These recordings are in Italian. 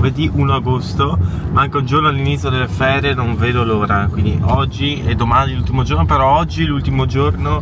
mercoledì 1 agosto, manca un giorno all'inizio delle ferie, non vedo l'ora, quindi oggi e domani l'ultimo giorno, però oggi l'ultimo giorno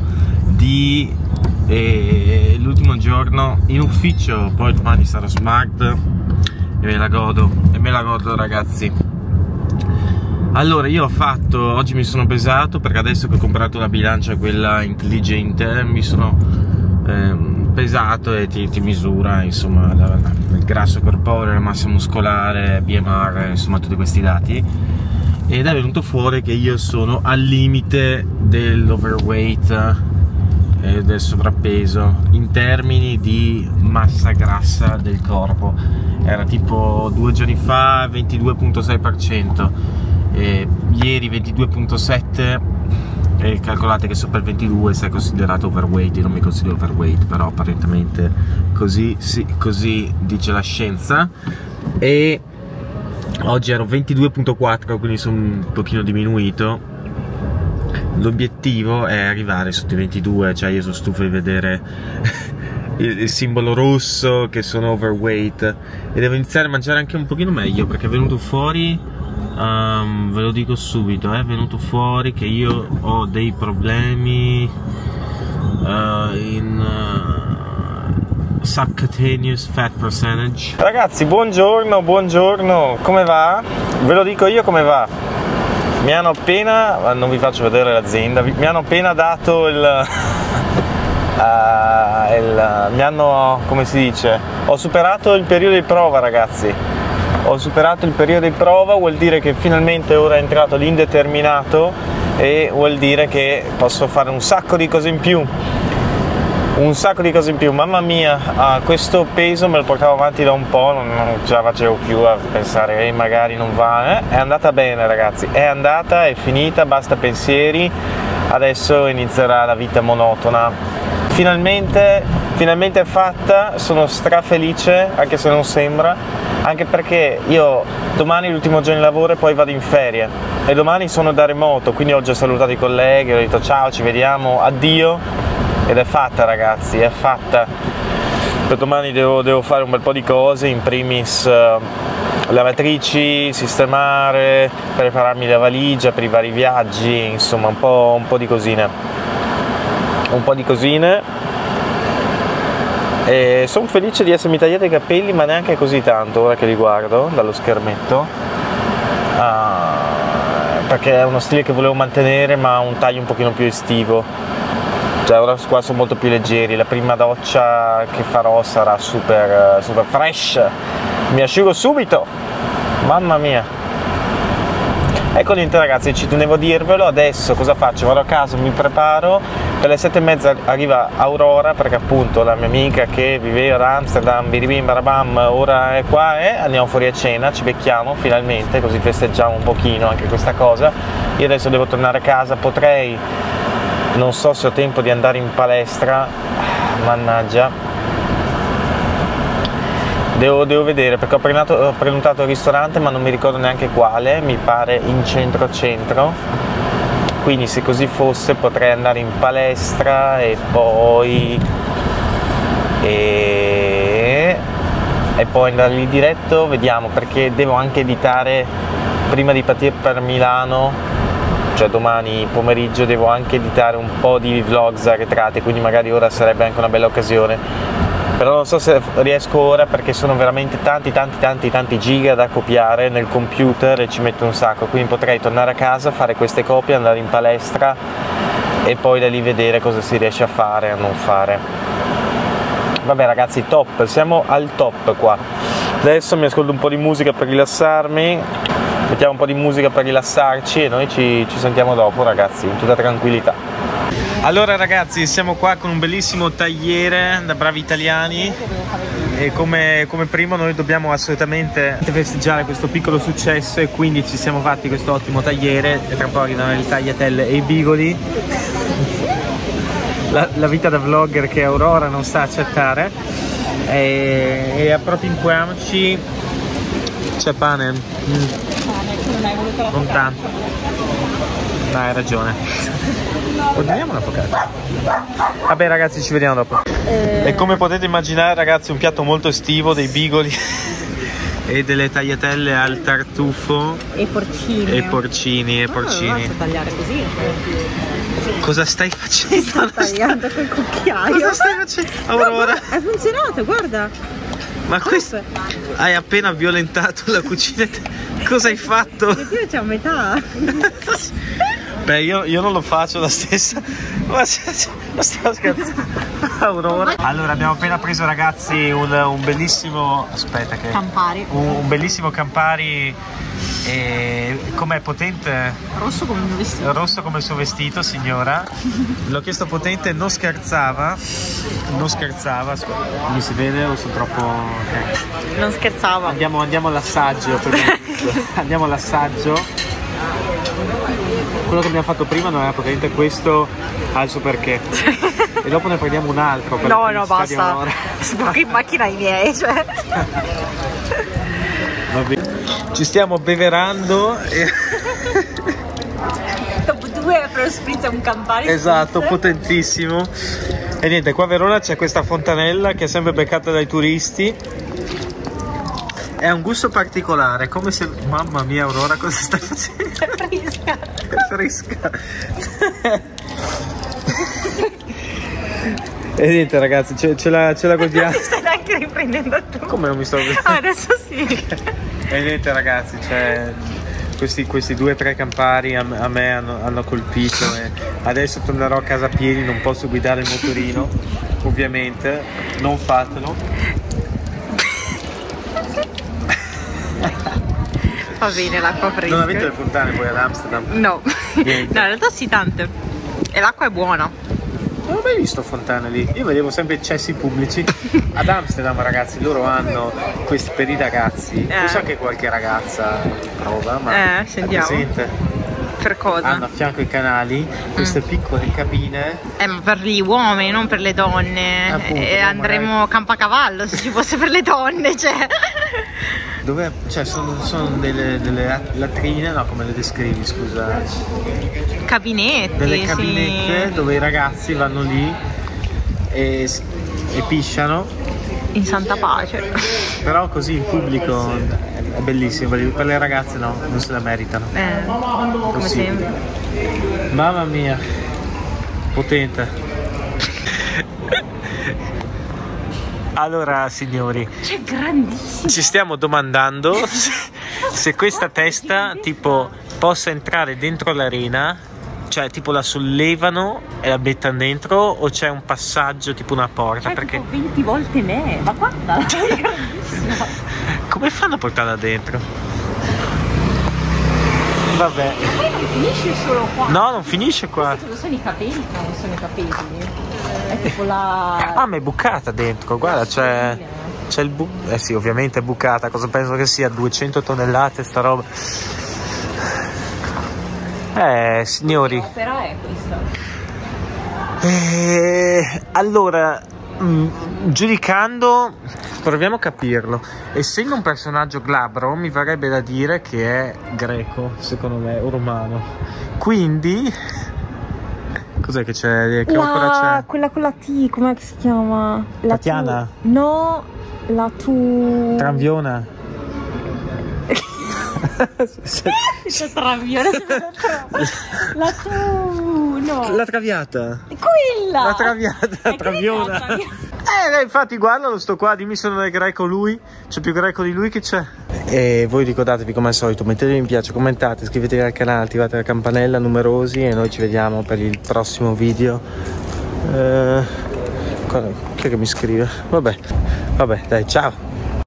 l'ultimo giorno in ufficio, poi domani sarò smart e me la godo ragazzi. Allora io oggi mi sono pesato, perché adesso che ho comprato la bilancia, quella intelligente, mi sono pesato e ti misura insomma il grasso corporeo, la massa muscolare, BMR, insomma tutti questi dati, ed è venuto fuori che io sono al limite dell'overweight e del sovrappeso in termini di massa grassa del corpo. Era tipo 2 giorni fa 22,6%, ieri 22,7%, e calcolate che sopra il 22 si è considerato overweight. Io non mi considero overweight, però apparentemente così, sì, così dice la scienza. E oggi ero 22,4, quindi sono un pochino diminuito. L'obiettivo è arrivare sotto i 22, cioè io sono stufo di vedere il simbolo rosso che sono overweight, e devo iniziare a mangiare anche un pochino meglio, perché è venuto fuori, ve lo dico subito, è venuto fuori che io ho dei problemi in subcutaneous fat percentage. Ragazzi, buongiorno, come va? Ve lo dico io come va. Mi hanno appena, non vi faccio vedere l'azienda, mi hanno appena dato mi hanno, come si dice, ho superato il periodo di prova, ragazzi. Ho superato il periodo di prova, vuol dire che finalmente ora è entrato l'indeterminato e vuol dire che posso fare un sacco di cose in più. Mamma mia, questo peso me lo portavo avanti da un po', non ce la facevo più a pensare magari non va, è andata bene ragazzi, è andata, è finita, basta pensieri, adesso inizierà la vita monotona. Finalmente è fatta, sono strafelice, anche se non sembra, anche perché io domani è l'ultimo giorno di lavoro e poi vado in ferie, e domani sono da remoto, quindi oggi ho salutato i colleghi, ho detto ciao, ci vediamo, addio. Ed è fatta ragazzi, è fatta. Per domani devo fare un bel po' di cose, in primis lavatrici, sistemare, prepararmi la valigia per i vari viaggi, insomma un po' di cosine. E sono felice di essermi tagliato i capelli, ma neanche così tanto ora che li guardo dallo schermetto, perché è uno stile che volevo mantenere, ma un taglio un pochino più estivo. Cioè ora qua sono molto più leggeri, la prima doccia che farò sarà super fresh, mi asciugo subito, mamma mia. Ecco niente ragazzi, ci tenevo a dirvelo. Adesso cosa faccio? Vado a casa, mi preparo, per le 7:30 arriva Aurora, perché appunto la mia amica che viveva ad Amsterdam, biribim barabam, ora è qua e andiamo fuori a cena, ci becchiamo finalmente, così festeggiamo un pochino anche questa cosa. Io adesso devo tornare a casa, non so se ho tempo di andare in palestra, mannaggia, devo vedere, perché ho prenotato il ristorante ma non mi ricordo neanche quale, mi pare in centro, quindi se così fosse potrei andare in palestra e poi andare lì diretto, vediamo, perché devo anche editare prima di partire per Milano. Cioè domani pomeriggio devo anche editare un po' di vlogs arretrati, quindi magari ora sarebbe anche una bella occasione, però non so se riesco ora, perché sono veramente tanti giga da copiare nel computer e ci metto un sacco, quindi potrei tornare a casa, fare queste copie, andare in palestra e poi da lì vedere cosa si riesce a fare e a non fare. Vabbè ragazzi, top, siamo al top qua. Adesso mi ascolto un po' di musica per rilassarmi, mettiamo un po' di musica per rilassarci e noi ci sentiamo dopo ragazzi, in tutta tranquillità. Allora ragazzi, siamo qua con un bellissimo tagliere da bravi italiani e come primo noi dobbiamo assolutamente festeggiare questo piccolo successo, e quindi ci siamo fatti questo ottimo tagliere e tra poco arrivano le tagliatelle e i bigoli. La vita da vlogger che Aurora non sa accettare, e appropinquiamoci. C'è pane? Non tanto. No, hai ragione. Ordiniamo una focaccia. Vabbè ragazzi, ci vediamo dopo. E come potete immaginare ragazzi, un piatto molto estivo, dei bigoli e delle tagliatelle al tartufo e porcini. E porcini, e porcini. Non tagliare così. Cosa stai facendo? Sto tagliando col cucchiaio. Cosa stai facendo? Aurora? È funzionato, guarda. Ma questo... Hai appena violentato la cucina. Cosa hai fatto? Io c'ho a metà. Beh, io non lo faccio la stessa. Ma sto scherzando. Aurora. Allora, abbiamo appena preso, ragazzi, un bellissimo... Aspetta che... Campari. Un bellissimo Campari. Com'è potente? Rosso come il mio vestito. Rosso come il suo vestito, signora. L'ho chiesto potente, non scherzava. Non scherzava. Mi si vede o sono troppo... Okay. Non scherzava. Andiamo all'assaggio. Andiamo all'assaggio. Quello che abbiamo fatto prima non era potente, questo ha il suo perché. E dopo ne prendiamo un altro per no, basta. Sbuchi in macchina i miei, cioè. Va bene. Ci stiamo beverando e... Dopo 2 per spritz un Campari. Esatto, potentissimo. E niente, qua a Verona c'è questa fontanella che è sempre beccata dai turisti. È un gusto particolare, come se... Mamma mia, Aurora, cosa stai facendo? È fresca. È fresca. E niente, ragazzi, ce la godiamo. Non ti stai neanche riprendendo tu. Come non mi sto vedendo? Adesso sì. E niente, ragazzi, cioè, questi 2-3 Campari a me hanno colpito e adesso tornerò a casa a piedi, non posso guidare il motorino, ovviamente, non fatelo. Va bene l'acqua fresca. Non avete le fontane poi ad Amsterdam? No. Niente. No, in realtà sì, tante. E l'acqua è buona. Non ho mai visto fontane lì, io vedevo sempre cessi pubblici. Ad Amsterdam, ragazzi, loro hanno questi per i ragazzi, so che qualche ragazza prova, ma sentiamo. Presente? Per cosa? Hanno a fianco i canali queste piccole cabine. Ma per gli uomini, non per le donne. Appunto, e andremo campacavallo se ci fosse per le donne, cioè. Dove, cioè, sono delle latrine, no, come le descrivi, scusa? Cabinetti. Delle cabinette, sì, dove i ragazzi vanno lì e pisciano. In santa pace. Però così in pubblico è bellissimo, per le ragazze no, non se la meritano. Come sempre. Mamma mia, potente. Allora, signori, C'è grandissimo. ci stiamo domandando se questa testa tipo possa entrare dentro l'arena, cioè tipo la sollevano e la mettano dentro, o c'è un passaggio tipo una porta? C'è perché tipo 20 volte me, ma guarda, è grandissima. Come fanno a portarla dentro? Vabbè. Ma poi non finisce solo qua. No, non finisce qua. Cosa sono i capelli? No, non sono i capelli. È tipo la... Ah, ma è bucata dentro, guarda, c'è il sì, ovviamente è bucata, cosa penso che sia? 200 tonnellate sta roba. Signori. L'opera è questa. Allora, giudicando, proviamo a capirlo. Essendo un personaggio glabro, mi verrebbe da dire che è greco, secondo me, o romano. Quindi... Cos'è che c'è? Che opera c'è? Quella con la T, com'è che si chiama? Tatiana? No, la tu... Tranviona? Traviona. La tu... no. La Traviata? Quella! La Traviata, Traviona. Infatti guardalo sto qua, dimmi se non è greco lui. C'è più greco di lui che c'è. E voi ricordatevi come al solito, mettete mi piace, commentate, iscrivetevi al canale, attivate la campanella, numerosi, e noi ci vediamo per il prossimo video. Chi è che mi scrive? Vabbè, dai, ciao.